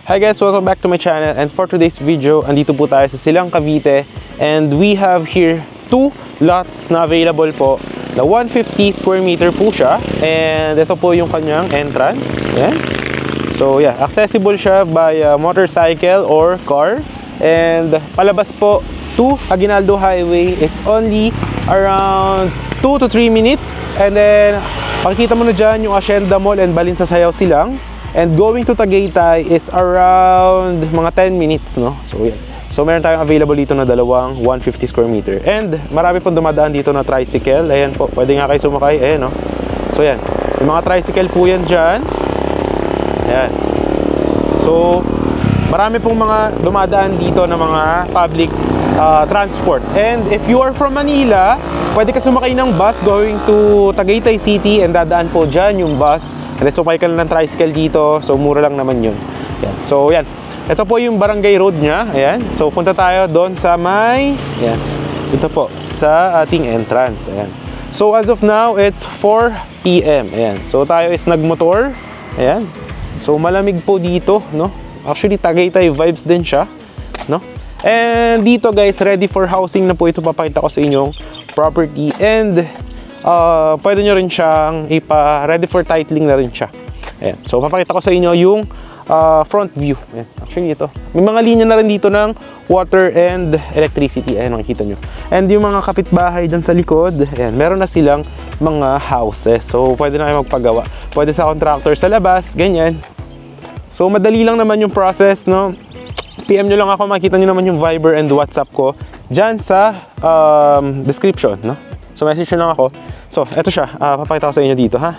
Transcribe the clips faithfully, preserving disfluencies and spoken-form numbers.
Hi guys, welcome back to my channel, and for today's video, andito po tayo sa Silang Cavite, and we have here two lots na available po na one fifty square meter po siya, and ito po yung kanyang entrance. Ayan. So yeah, accessible siya by uh, motorcycle or car, and palabas po to Aguinaldo Highway is only around two to three minutes, and then makikita mo na dyan yung Hacienda Mall and Balinsasayaw Silang. And going to Tagaytay is around mga ten minutes, no? So, yeah. So, meron tayong available dito na dalawang one fifty square meter. And marami pong dumadaan dito na tricycle. Ayan po, pwede nga kayo sumakay. Ayan, no? So, yan. Yung mga tricycle po yan dyan. Ayan. So, marami pong mga dumadaan dito na mga public uh, transport. And if you are from Manila, pwede ka sumakay ng bus going to Tagaytay City, and dadaan po dyan yung bus. And then sumakay ka lang ng tricycle dito, so mura lang naman yun. Yan. So yan, ito po yung barangay road niya. Ayan. So punta tayo doon sa may, yan, ito po, sa ating entrance. Ayan. So as of now, it's four P M Ayan. So tayo is nagmotor. Ayan. So malamig po dito, no? Actually, Tagaytay vibes din siya, no? And dito guys, ready for housing na po ito. Papakita ko sa inyong property, and Uh, pwede nyo rin siyang ipa-ready for titling na rin siya. Ayan. So, papakita ko sa inyo yung uh, front view. Ayan. Actually, ito. May mga linya na rin dito ng water and electricity. Ayan, makikita nyo. And yung mga kapitbahay dyan sa likod, ayan, meron na silang mga houses. So, pwede na kayo magpagawa. Pwede sa contractor sa labas, ganyan. So, madali lang naman yung process, no? P M nyo lang ako, makikita nyo naman yung Viber and WhatsApp ko dyan sa um, description, no? So, message nyo lang ako. So, eto siya. Uh, papakita ko sa inyo dito, ha?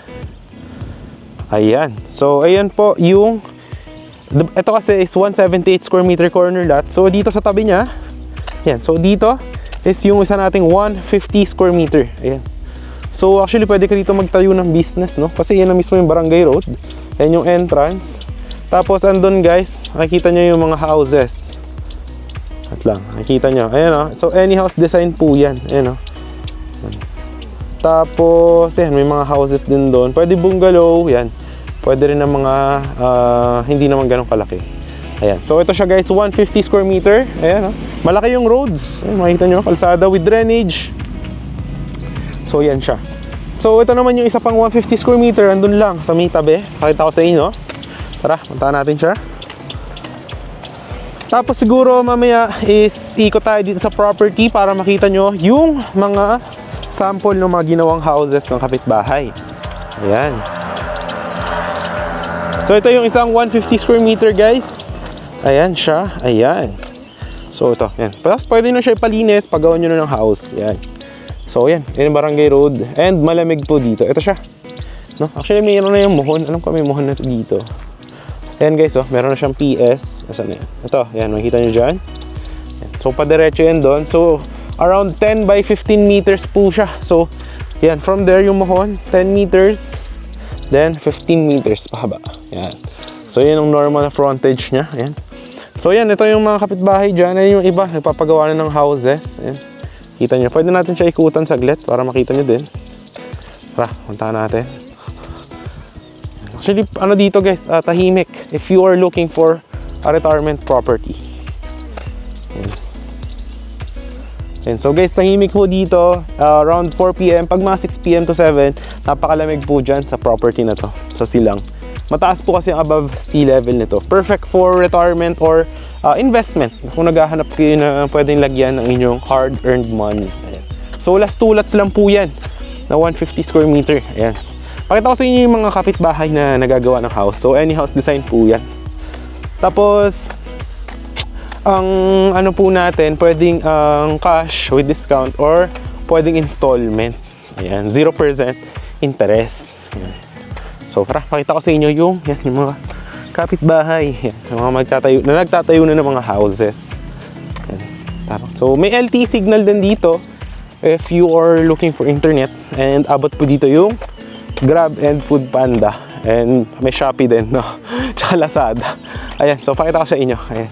Ayan. So, ayan po yung... Ito kasi is one seventy-eight square meter corner lot. So, dito sa tabi niya, ayan. So, dito is yung isa nating one fifty square meter. Ayan. So, actually, pwede ka dito magtayo ng business, no? Kasi yan na mismo yung barangay road. Ayan yung entrance. Tapos, andun, guys, nakikita nyo yung mga houses. At lang, nakikita nyo. Ayan, o. So, any house design po yan. Ayan, o. Tapos, yan, may mga houses din doon. Pwede bungalow, yan. Pwede rin ng mga uh, hindi naman ganun kalaki. Ayan. So, ito siya guys, one fifty square meter. Ayan, oh. Malaki yung roads. Ayan, makikita nyo, kalsada with drainage. So, yan siya. So, ito naman yung isa pang one fifty square meter. Andun lang, sa may tabi. Pakita ko sa inyo. Tara, puntahan natin siya. Tapos, siguro mamaya is ikot tayo dito sa property para makita nyo yung mga sample ng mga ginawang houses ng kapitbahay. Ayan. So, ito yung isang one fifty square meter, guys. Ayan siya. Ayan. So, ito. Ayan. Tapos, pwede nyo siya ipalinis. Pagawa nyo na ng house. Ayan. So, ayan. Ayan yung barangay road. And malamig po dito. Ito siya. No? Actually, mayroon na yung muhon. Alam ko may muhon na ito dito. Ayan, guys. Oh. Meron na siyang P S. Asan na yan? Ito. Ayan. Makikita nyo dyan. Ayan. So, padiretso yan doon. So, around ten by fifteen meters po siya. So, yan. From there, yung mohon, ten meters. Then, fifteen meters pahaba. Yan. So, yan ang normal na frontage niya. Yan. So, yan. Ito yung mga kapitbahay dyan. Yan yung iba. Nagpapagawa na ng houses. Yan. Kita nyo. Pwede natin siya ikutan saglit para makita nyo din. Tara, puntahan natin. Actually, ano dito guys, uh, tahimik. If you are looking for a retirement property. Yan. And so guys, tahimik po dito uh, around four P M Pag mga six P M to seven, napakalamig po dyan sa property na to, sa Silang. Mataas po kasi ang above sea level nito. Perfect for retirement or uh, investment. Kung naghahanap kayo na pwedeng lagyan ng inyong hard-earned money. Ayan. So last two lots lang po yan na one fifty square meter. Ayan. Pakita ko sa inyo yung mga kapitbahay na nagagawa ng house. So any house design po yan. Tapos, ang ano po natin, pwedeng ang uh, cash with discount or pwedeng installment. Ayan, zero percent interest. Ayan. So, para pakita ko sa inyo yung, yan, yung mga kapitbahay. Yan, yung mga magtatayo, na nagtatayo na ng mga houses. Ayan. So, may L T E signal din dito if you are looking for internet. And abot po dito yung Grab and Food Panda. And may Shopee din, no? Tsaka Lazada. Ayan, so pakita ko sa inyo. Ayan.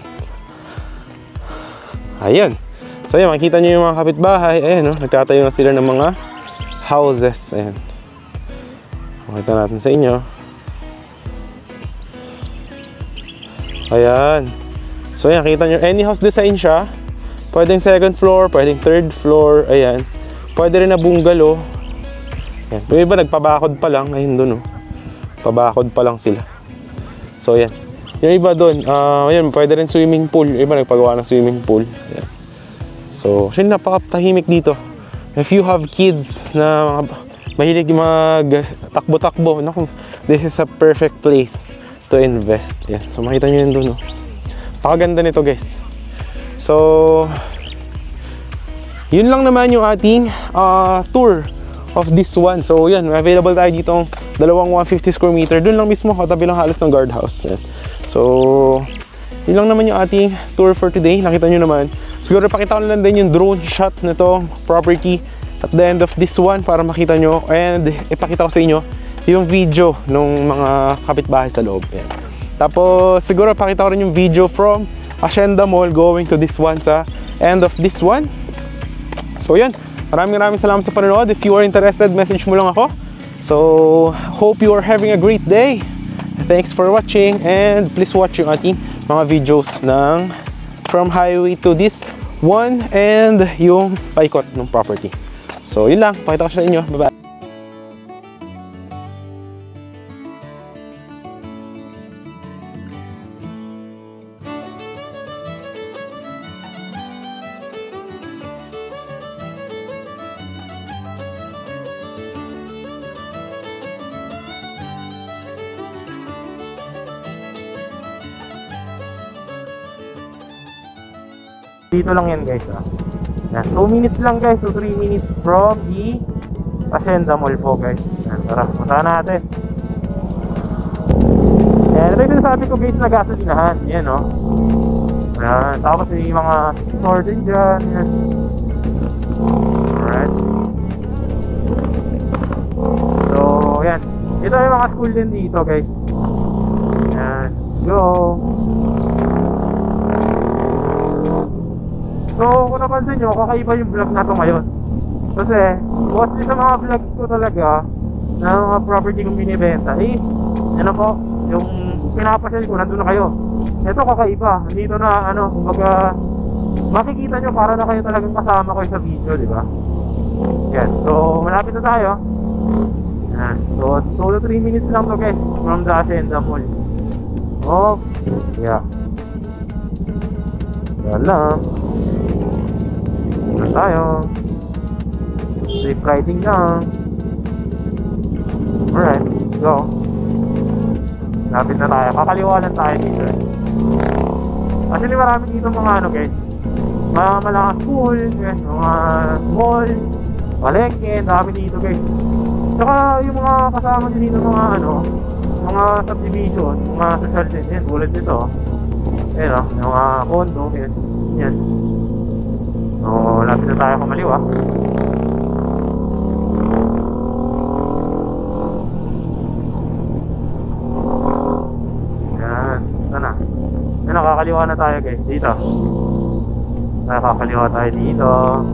Ayan. So ayan, makikita nyo yung mga kapitbahay. Ayan, no? Nagtatayo na sila ng mga houses. Ayan. Makita natin sa inyo. Ayan. So ayan, kita nyo, any house design siya. Pwedeng second floor, pwedeng third floor. Ayan. Pwede rin na bungalow. Ayan. Yung iba nagpabakod pa lang. Ayun dun, oh. Pabakod pa lang sila. So ayan. Yung iba dun, uh, ayan, pwede rin swimming pool. Yung iba nagpagawa ng swimming pool. Ayan. So, actually napakatahimik dito. If you have kids na mahilig mag-takbo-takbo, naku, this is a perfect place to invest. Yan. So makita nyo yun doon, no? Pakaganda nito, guys. So yun lang naman yung ating uh, tour of this one. So yan, available tayo dito ng dalawang one fifty square meter. Doon lang mismo, katabi lang halos ng guardhouse. Yan. So yun lang naman yung ating tour for today. Nakita nyo naman. Siguro pakita ko lang din yung drone shot nito property at the end of this one para makita nyo, and ipakita ko sa inyo yung video ng mga kapitbahay sa loob. Yan. Tapos siguro pakita ko rin yung video from Hacienda Mall going to this one sa end of this one. So yan, maraming maraming salamat sa panonood. If you are interested, message mo lang ako. So hope you are having a great day. Thanks for watching, and please watch yung ating mga videos ng from highway to this one and yung paikot ng property. So yun lang, pakita ko sa inyo. Bye bye. Dito lang yan, guys, ah. Yan, two minutes lang, guys, to three minutes from the Hacienda Mall po, guys. Yan, tara, punta natin. Yan, ito yung sinasabi ko, guys, na gasolinahan. Yan, oh. Yan, tapos may mga store din dyan. Yan. Alright. So, yan. Ito yung mga school din dito, guys. Yan, let's go. So kung napansin nyo, kakaiba yung vlog na to ngayon. Kasi mostly sa mga vlogs ko talaga na mga property kong binibenta is ano po, yung pinapasyal ko, nandun na kayo. Ito kakaiba, dito na ano, kumbaga makikita nyo para na kayo talagang kasama ko sa video, di ba? Yan, so malapit na tayo. Yan. So two to three minutes lang to, guys, from the Hacienda Mall. Oh, yeah. Yan lang. Yan tayo. Safe riding lang. Alright, let's go. Lapit na tayo. Kakaliwa lang tayo dito. Actually marami dito mga ano, guys, mga malakas school, guys, mga mall, palengke, dami dito, guys. Tsaka yung mga kasama din dito, mga ano, mga subdivision, mga social din, yan, tulad dito. Ayan o, yung mga condo, yan. Yan. So, lapit na tayo kumaliwa. Yan, ito na. Yan, nakakaliwa na tayo, guys, dito. Nakakaliwa tayo dito.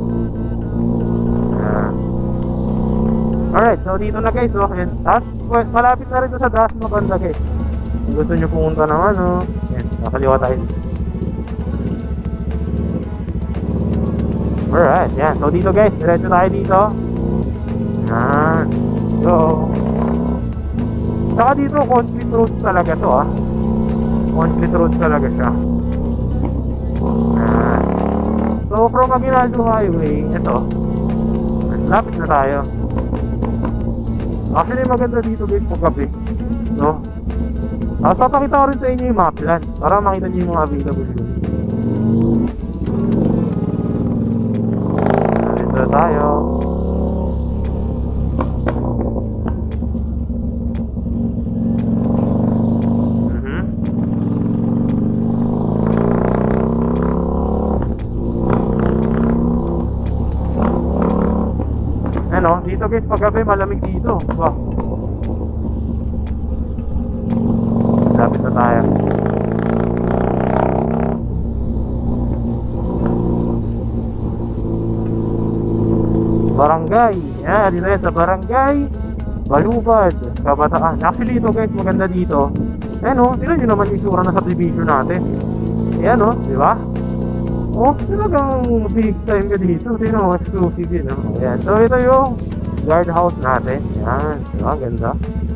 Yan. Alright, so dito na, guys, oh. Yan. Tapos, malapit na rin sa Dasma banda, guys. Kung gusto nyo pumunta ng ano, yan, nakakaliwa tayo dito. Alright, yan. So dito, guys, diretso tayo dito. Yan. Let's go. Saka dito, concrete roads talaga to, ah. Concrete roads talaga siya. Yan. So from Aguinaldo Highway, ito, lapit na tayo. Actually maganda dito, guys, paggabi, no? Tapos papakita ko rin sa inyo yung map plan para makita nyo yung mga available units. Dito tayo. Mm-hmm. Ano, dito, guys, paggabi malamig dito. Wow. Lapit na tayo. Barangay. Yan, dito yan sa Barangay Balubad, Kabataan. Actually ito, guys, maganda dito. Ayan o, tignan nyo naman yung itsura na subdivision natin. Ayan o, di ba? Oh, talagang big time ka dito. Tignan mo, exclusive yun. No? Ayan. So, ito yung guardhouse natin. Ayan. Diba? Ganda.